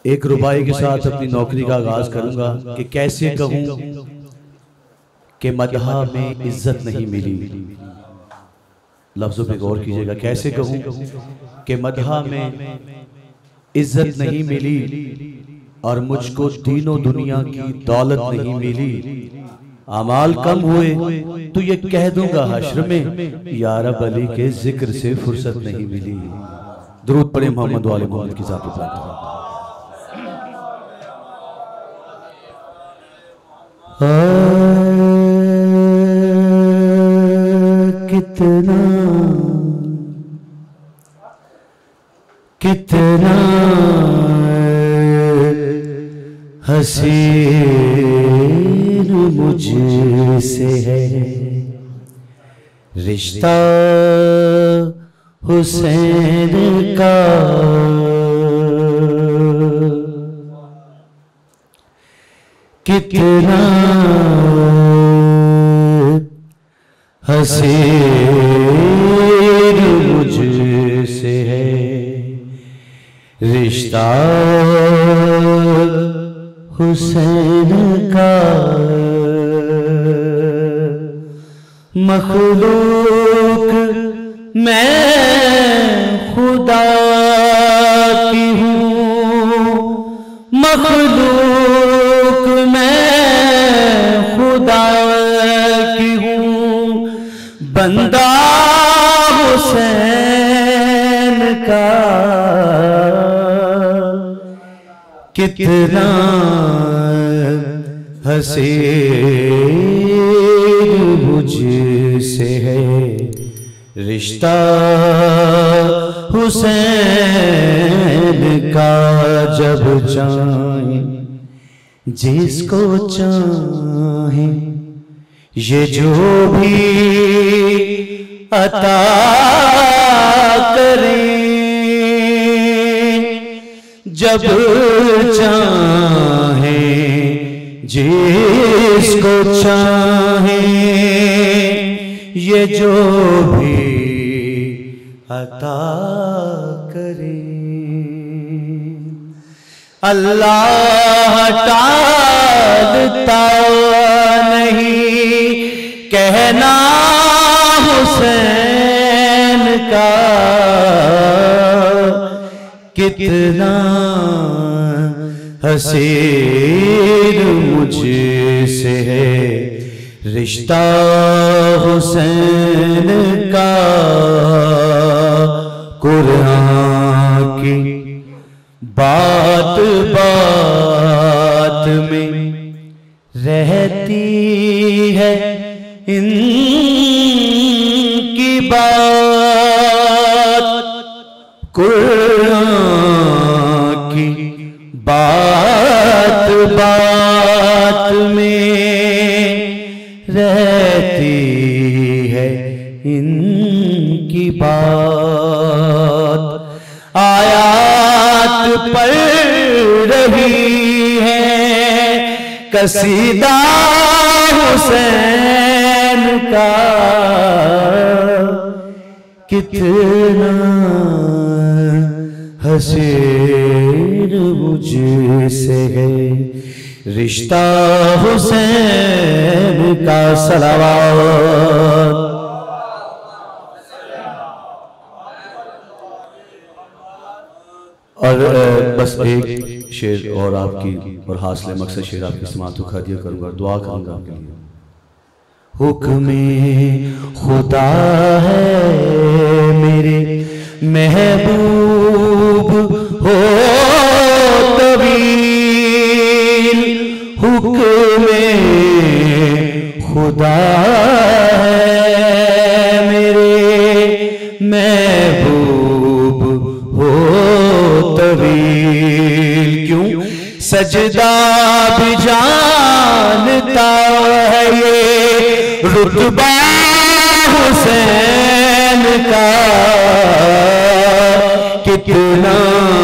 एक रुबाई के साथ अपनी नौकरी का आगाज करूंगा कि कैसे कहूं कि मदहा में इज्जत नहीं मिली। लफ्जों पे गौर कीजिएगा। कैसे कहूं कि मदहा में इज्जत नहीं मिली और मुझको दीनों दुनिया की दौलत नहीं मिली। अमाल कम हुए तो ये कह दूंगा हश्र में, या रब अली के जिक्र से फुर्सत नहीं मिली। दुरूद पढ़े मोहम्मद वाले मोहम्मद की ज़ात पर। कितना कितना हसीन मुझसे है रिश्ता हुसैन का। कितना हसीन मुझसे है रिश्ता हुसैन का। मखलूक मैं खुदा की हूँ, मखलूक मैं खुदा की हूँ, बंदा हुसैन का। कितना हसीन मुझसे है रिश्ता हुसैन का। जब चाहे जिसको चाहे ये जो भी अता करें, जब चाहे जिसको चाहे ये जो भी अता करे। अल्लाह टालता नहीं कहना हुसैन का। कितना हसीन मुझसे है रिश्ता हुसैन का। कुरान की बात बात में रहती है इनकी बात। कुरान की बात बात में रहती है इनकी बात। आयात पढ़ रही है कसीदा हुसैन का। कितना हसीन मुझसे है रिश्ता हुसैन का। सलावत। और बस एक शेर और आपकी और हासिल मकसद शेर आपकी समात को दिया करूंगा, दुआ करूंगा आपके लिए। हुक्मे खुदा है मेरे महबूब हो तवील, हुक्मे खुदा है मेरे महबूब हो तवील। क्यों सजदा भी जानता है ये रुतबा हुसैन का। कितना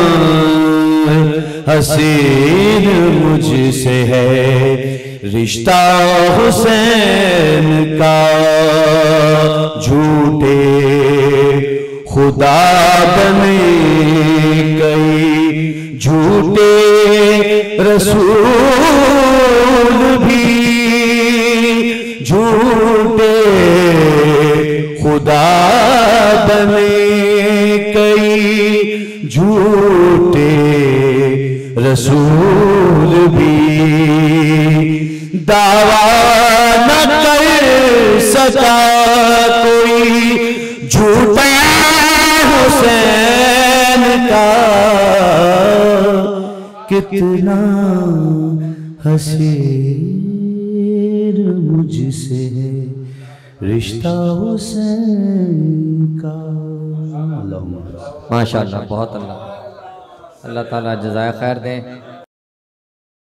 हसीन मुझसे है रिश्ता हुसैन का। झूठे खुदा बने कई झूठे रसूल भी झूठे खुदा बने, कई झूठे रसूल भी दावा न कर सका कोई झूठा हुसैन का, कितना हसीन मुझसे है रिश्ता हुसैन का। माशाअल्लाह, बहुत अल्लाह ताला जज़ाए खैर दें।